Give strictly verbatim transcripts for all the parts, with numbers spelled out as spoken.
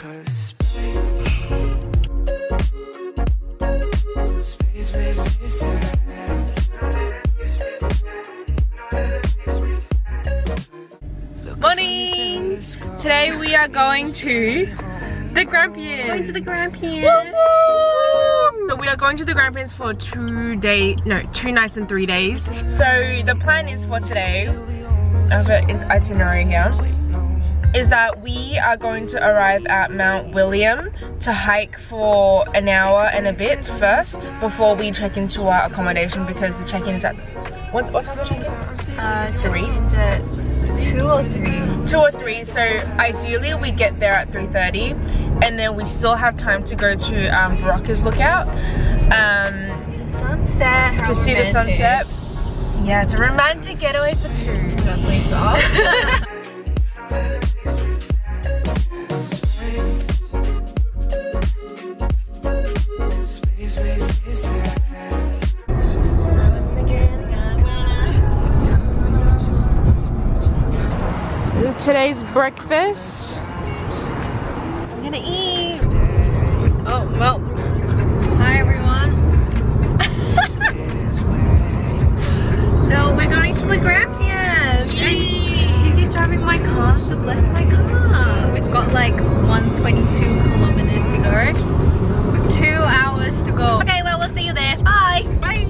Morning! Today we are going to the Grampians. Going to the Grampians. So we are going to the Grampians for two day, no, two nights and three days. So the plan is for today, I have an itinerary here, is that we are going to arrive at Mount William to hike for an hour and a bit first before we check into our accommodation, because the check-in is at, what's, what's the time? Uh, three? Two or three? Two or three, so ideally we get there at three thirty, and then we still have time to go to um, Boroka Lookout um, sunset. How to see romantic. the sunset. Yeah, it's a romantic getaway for two. Definitely so. Today's breakfast. I'm gonna eat. Oh, well. Hi, everyone. So, we're going to the Grampians. Gigi's driving my car, so bless my car. We've got like one hundred twenty-two kilometers to go. Two hours to go. Okay, well, we'll see you there. Bye. Bye.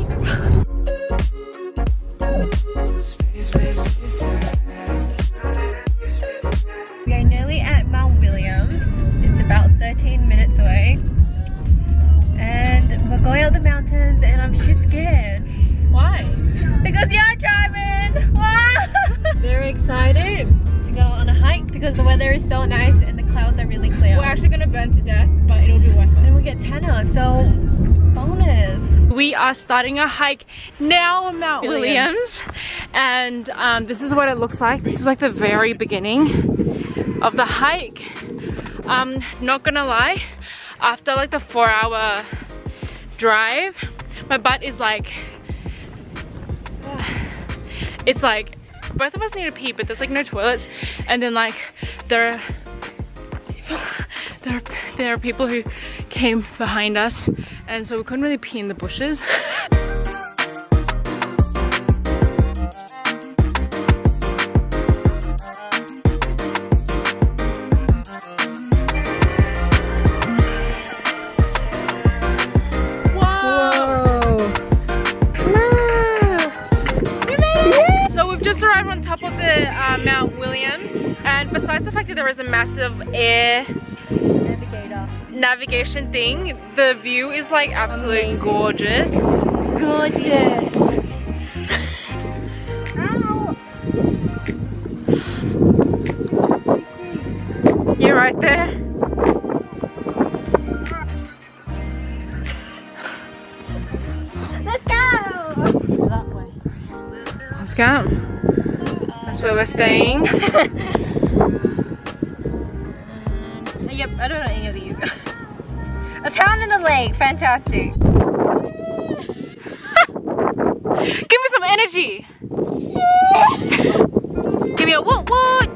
We are nearly at Mount Williams. It's about thirteen minutes away. And we're going up the mountains and I'm shit scared. Why? Because you're driving! Very excited to go on a hike because the weather is so nice and the clouds are really clear. We're actually gonna burn to death, but it'll be worth it. And we get tenner, so bonus. We are starting a hike now on Mount Williams. Williams, and um, this is what it looks like. This is like the very beginning of the hike. Um, not gonna lie, after like the four hour drive, my butt is like, it's like, both of us need to pee, but there's like no toilets, and then like there are there are, there are people who came behind us, and so we couldn't really pee in the bushes. Of the uh, Mount William, and besides the fact that there is a massive air Navigator. navigation thing, the view is like absolutely Amazing. gorgeous. Gorgeous. Ow. You're right there. Let's go! That way. Let's go. That's where we're staying. Yep, I don't know any of these. A town in the lake, fantastic. Give me some energy. Give me a woot woot.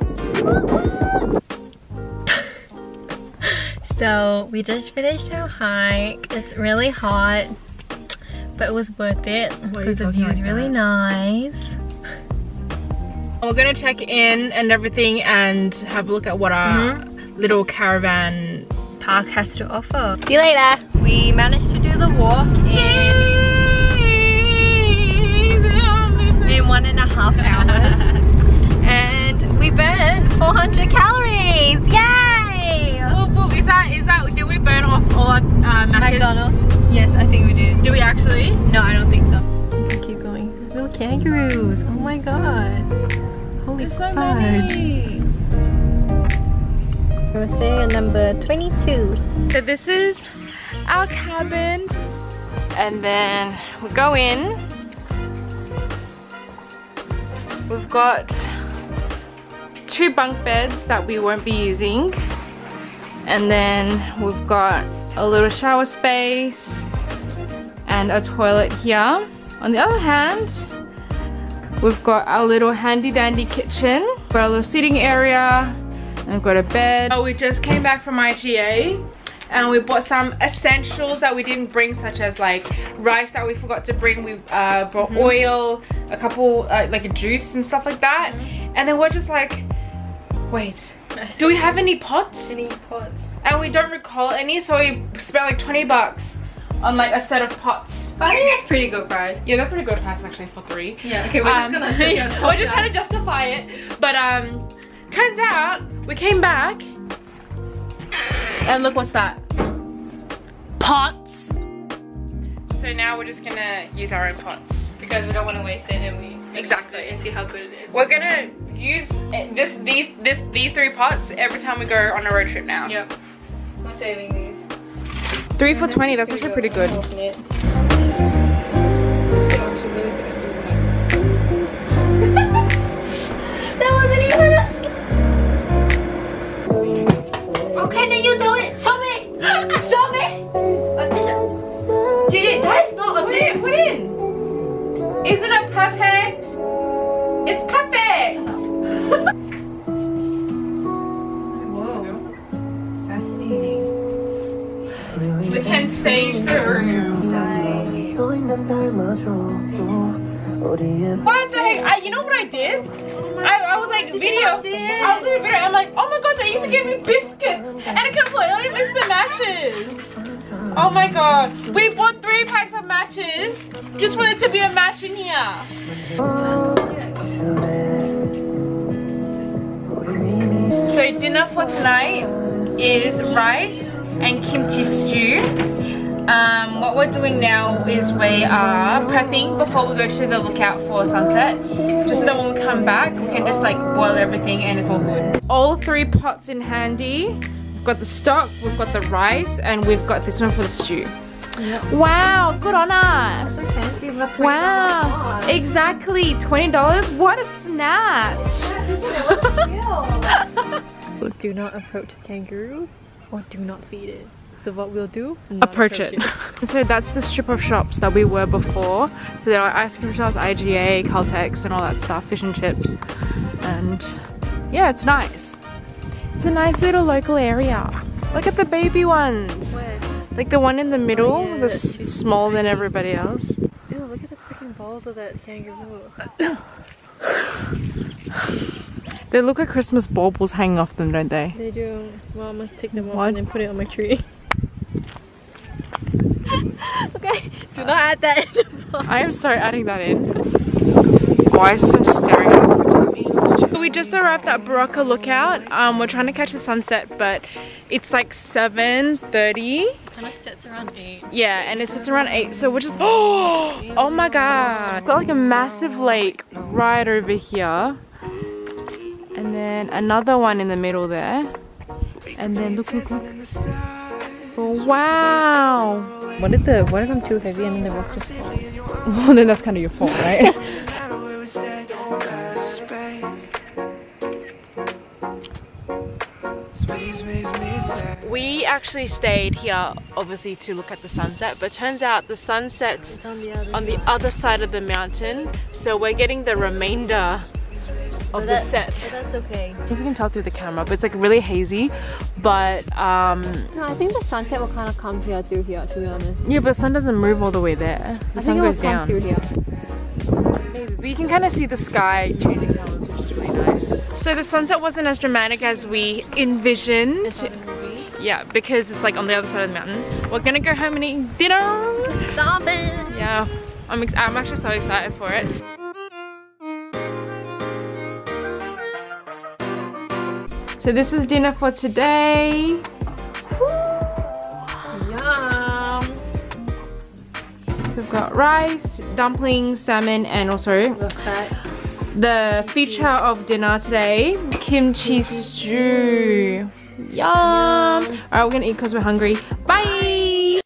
So we just finished our hike. It's really hot, but it was worth it because the view is really nice. We're gonna check in and everything and have a look at what our mm-hmm. little caravan park has to offer. See you later. We managed to do the walk in, in one and a half hours. And we burned four hundred calories. Yay! Oh, oh, is that, is that, did we burn off all our uh, McDonald's? Yes, I think we did. Do we actually? No, I don't think so. Keep going. There's little kangaroos. Oh my god. Holy There's so many. We're staying at number twenty-two. So this is our cabin, and then we go in. We've got two bunk beds that we won't be using, and then we've got a little shower space and a toilet here. On the other hand, we've got our little handy dandy kitchen, we've got a little seating area, And we've got a bed. Oh, we just came back from I G A. And we bought some essentials that we didn't bring, such as like rice that we forgot to bring. We uh, brought mm-hmm. oil, a couple, uh, like a juice and stuff like that. Mm-hmm. And then we're just like, wait, do we have any pots? Any pots? And we don't recall any, so we spent like twenty bucks on like a set of pots. I think that's pretty good price. Yeah, that's pretty good price actually for three. Yeah, okay, we're um, just gonna we're just trying to justify it. But um, turns out we came back. And look, what's that? Pots. So now we're just gonna use our own pots because we don't want to waste it, and we exactly and see how good it is. We're gonna use this, these, this, these three pots every time we go on a road trip now. Yep. I'm saving these. Three for twenty. That's actually pretty good. That wasn't even a. Okay, then you do it. Show me. Show me. Gigi, that is not a put it. Put in. Isn't it perfect? It's perfect. Whoa. Fascinating. We can sage the room. What the heck? I, you know what I did? I, I was like Did video. I was in a video. I'm like, oh my god, they even gave me biscuits, and I completely missed the matches. Oh my god, we bought three packs of matches just for there to be a match in here. So dinner for tonight is rice and kimchi stew. Um, what we're doing now is we are prepping before we go to the lookout for sunset, just so that when we come back we can just like boil everything and it's all good. All three pots in handy. We've got the stock, we've got the rice, and we've got this one for the stew. Yep. Wow, good on us. That's so fancy, but wow, exactly, twenty dollars. What a snatch. Do not approach kangaroos or do not feed it. So what we'll do? Approach it. it. So that's the strip of shops that we were before. So there are ice cream shops, I G A, Caltex and all that stuff, fish and chips. And yeah, it's nice. It's a nice little local area. Look at the baby ones. Where? Like the one in the middle, Oh, yeah, that's smaller than everybody else. Ew, look at the freaking balls of that kangaroo. They look like Christmas baubles hanging off them, don't they? They do. Well, I'm gonna take them off What? and then put it on my tree. Okay, do not add that in the box. I am so adding that in. Why is someone staring at us? So we just arrived at Boroka Lookout. Um, we're trying to catch the sunset, but it's like seven thirty. Kind of sets around eight. Yeah, and it sets around eight. So we're just oh, oh my god! We've got like a massive lake right over here, and then another one in the middle there, and then look, look, look! Oh, wow! What if the what if I'm too heavy and then the rock just falls? Well, then that's kind of your fault, right? We actually stayed here obviously to look at the sunset, but turns out the sunset's on the other, on the other side of the mountain, so we're getting the remainder of the set. But that's okay. I don't know if you can tell through the camera, but it's like really hazy, but um no, I think the sunset will kind of come here through here, to be honest. yeah, but the sun doesn't move all the way there. The I sun think goes it will down. come through here. Maybe, but you can kind of see the sky changing colors, which is really nice. So the sunset wasn't as dramatic as we envisioned. It's not a movie. Yeah, because it's like on the other side of the mountain. We're gonna go home and eat dinner. Stop it! Yeah, I'm, ex I'm actually so excited for it. So this is dinner for today. Yum! So we've got rice, dumplings, salmon, and also the feature of dinner today, kimchi stew. Yum! Alright, we're gonna eat because we're hungry. Bye!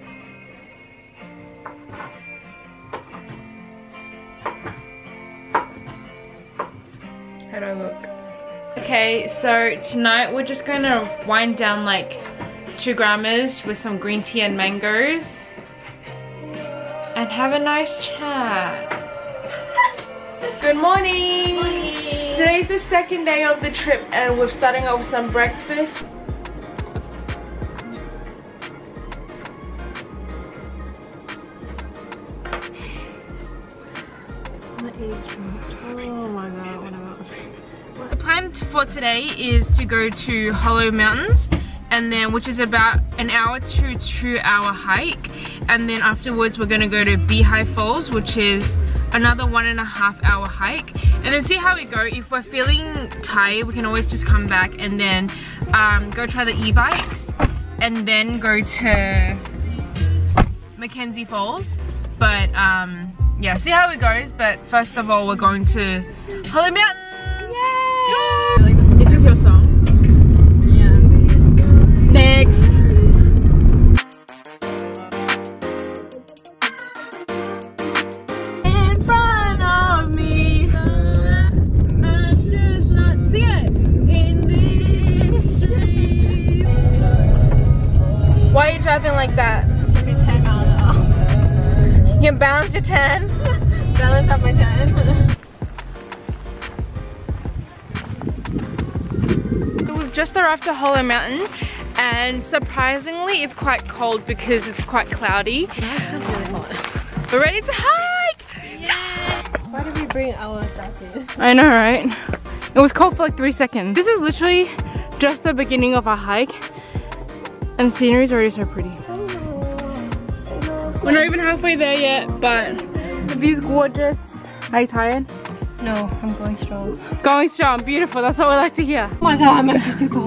How do I look? Okay, so tonight we're just gonna wind down like two grammars with some green tea and mangoes and have a nice chat. Good morning. Morning. Today's the second day of the trip and we're starting off with some breakfast. Oh my god, whatever. The plan for today is to go to Hollow Mountains, and then which is about an hour to two hour hike, and then afterwards we're gonna go to Fiji Falls, which is another one and a half hour hike, and then see how we go. If we're feeling tired, we can always just come back and then um, go try the e-bikes and then go to Mackenzie Falls. But um, yeah, see how it goes. But first of all, we're going to Hollow Mountains. Yay! Is this your song? Yeah. Next. Why are you driving like that? You can balance your ten. Balance up my ten. So we've just arrived at Hollow Mountain, and surprisingly it's quite cold because it's quite cloudy. Yeah, it's really hot. We're ready to hike! Yeah. Why did we bring our jacket? I know, right? It was cold for like three seconds. This is literally just the beginning of our hike. And the scenery is already so pretty. We're not even halfway there yet, but the view's gorgeous. Are you tired? No, I'm going strong. Going strong, beautiful. That's what we like to hear. Oh my god, I'm actually too tall.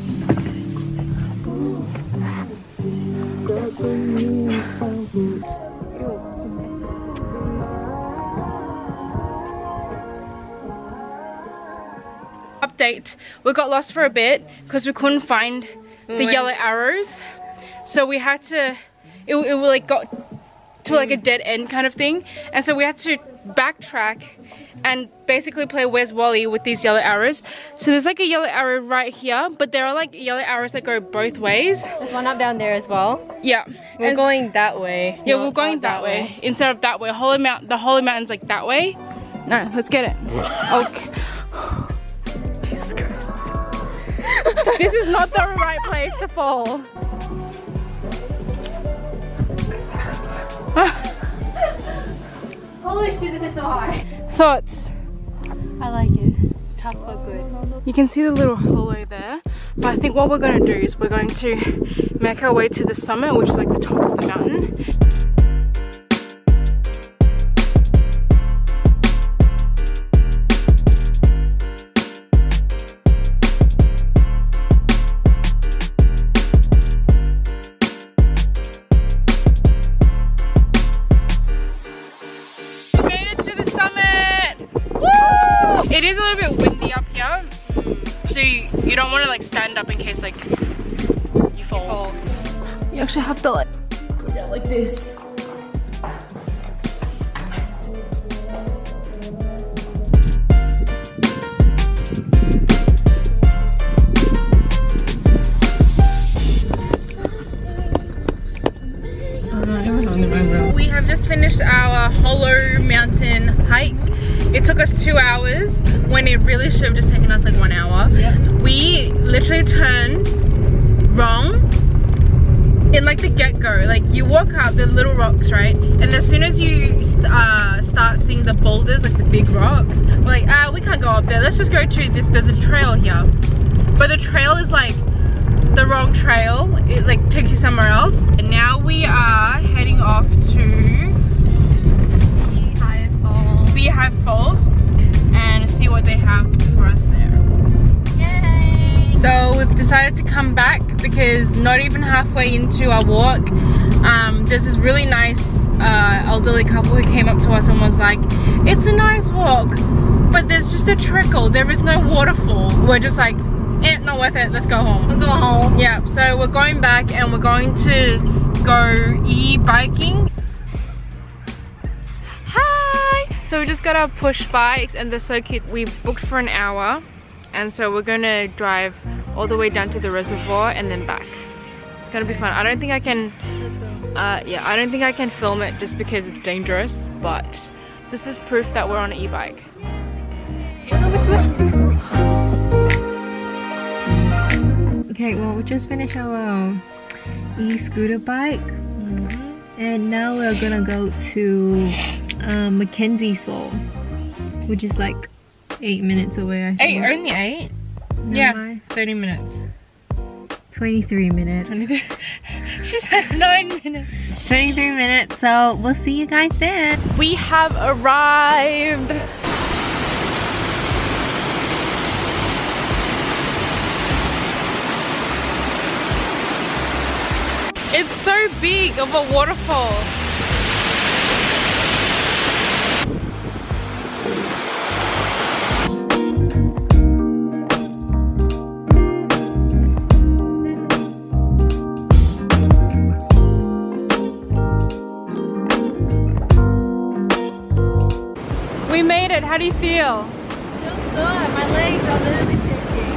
Update. We got lost for a bit because we couldn't find the yellow arrows, so we had to it, it like got to like a dead end kind of thing, and so we had to backtrack and basically play Where's Wally with these yellow arrows. So there's like a yellow arrow right here, but there are like yellow arrows that go both ways. There's one up down there as well. Yeah, We're and going that way. yeah we're going that, that way. way instead of that way. Hollow Mountain, the Hollow Mountain's like that way. No, let's get it. Okay. Jesus Christ. This is not the right place to fall. Holy shit, this is so hard. Thoughts? I like it. It's tough but good. You can see the little hollow there, but I think what we're going to do is we're going to make our way to the summit, which is like the top of the mountain. It is a little bit windy up here, so you, you don't want to like stand up in case like you fall. You actually have to like go down like this. We have just finished our Hollow Mountain hike. It took us two hours when it really should have just taken us like one hour. Yep. We literally turned wrong in like the get-go. Like you walk up the little rocks, right? And as soon as you uh, start seeing the boulders, like the big rocks, we're like, ah, we can't go up there. Let's just go to this, there's a trail here. But the trail is like the wrong trail. It like takes you somewhere else. And now we are heading off to Fiji Falls and see what they have for us there. Yay! So we've decided to come back because not even halfway into our walk, um, there's this really nice uh, elderly couple who came up to us and was like, it's a nice walk, but there's just a trickle, there is no waterfall. We're just like, eh, not worth it, let's go home. We'll go home. Yeah, so we're going back and we're going to go e-biking. So we just got our push bikes and they're so cute. We've booked for an hour, and so we're gonna drive all the way down to the reservoir and then back. It's gonna be fun. I don't think I can, uh, yeah, I don't think I can film it just because it's dangerous, but This is proof that we're on an e-bike. Okay, well, we just finished our e-scooter bike. Mm-hmm. And now we're gonna go to um, Mackenzie Falls, which is like eight minutes away, I think. Eight? Only eight? No, yeah, my, thirty minutes. twenty-three minutes. twenty-three. She said nine minutes. twenty-three minutes, so we'll see you guys then. We have arrived. It's so big of a waterfall. We made it. How do you feel? Feels good. My legs are literally shaking.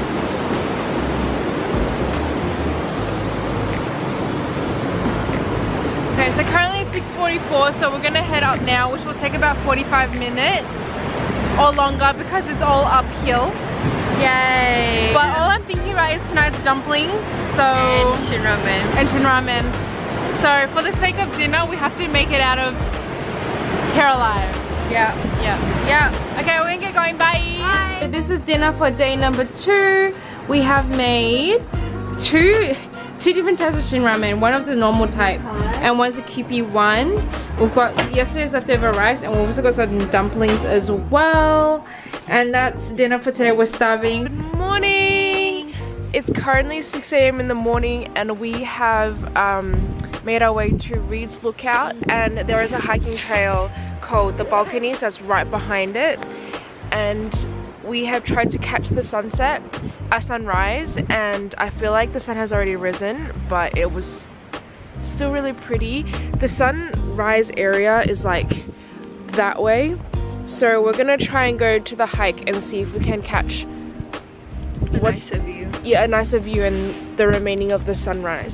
Okay, so currently it's six forty-four, so we're gonna head up now, which will take about forty-five minutes or longer because it's all uphill. Yay! But all I'm thinking about is tonight's dumplings, so and shin ramen. And shin ramen. So for the sake of dinner, we have to make it out of here alive. Yeah. Yeah. Yeah. Okay, we're gonna get going. Bye. Bye. So this is dinner for day number two. We have made two two different types of shin ramen. One of the normal type and one's a Kewpie one. We've got yesterday's leftover rice and we've also got some dumplings as well. And that's dinner for today. We're starving. Good morning. It's currently six A M in the morning and we have um, made our way to Reed's Lookout, and there is a hiking trail called the Balconies that's right behind it, and we have tried to catch the sunset, a sunrise, and I feel like the sun has already risen, but it was still really pretty. The sunrise area is like that way, so we're gonna try and go to the hike and see if we can catch a what's nicer view. Yeah, a nicer view and the remaining of the sunrise.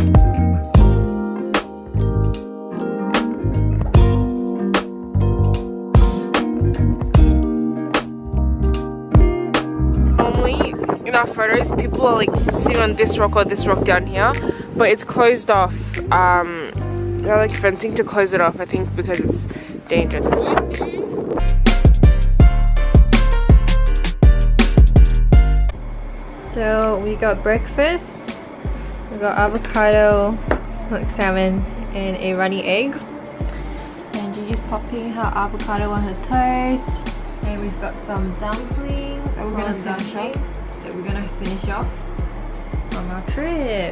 In our photos, people are like sitting on this rock or this rock down here, but it's closed off. Um, they're like fencing to close it off, I think, because it's dangerous. So we got breakfast. We got avocado, smoked salmon, and a runny egg. And Gigi's popping her avocado on her toast. And we've got some dumplings. And we're gonna finish off. That we're gonna finish off from our trip.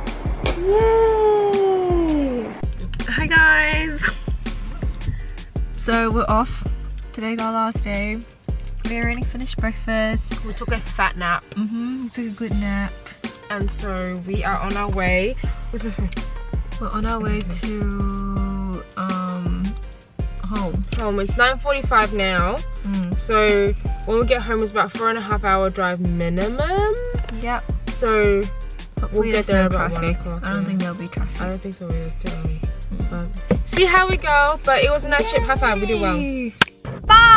Yay! Hi guys! So we're off. Today's our last day. We already finished breakfast. We took a fat nap. Mm-hmm. We took a good nap. And so we are on our way. Where's my phone? We're on our way to um home. Home. It's nine forty-five now. Mm. So when we get home, it's about four and a half hour drive minimum. Yep. So hopefully we'll get there no about traffic. one o'clock. I don't yeah. think there'll be traffic. I don't think so. It's too early. Mm. But see how we go. But it was a nice trip. High five. We did well. Bye.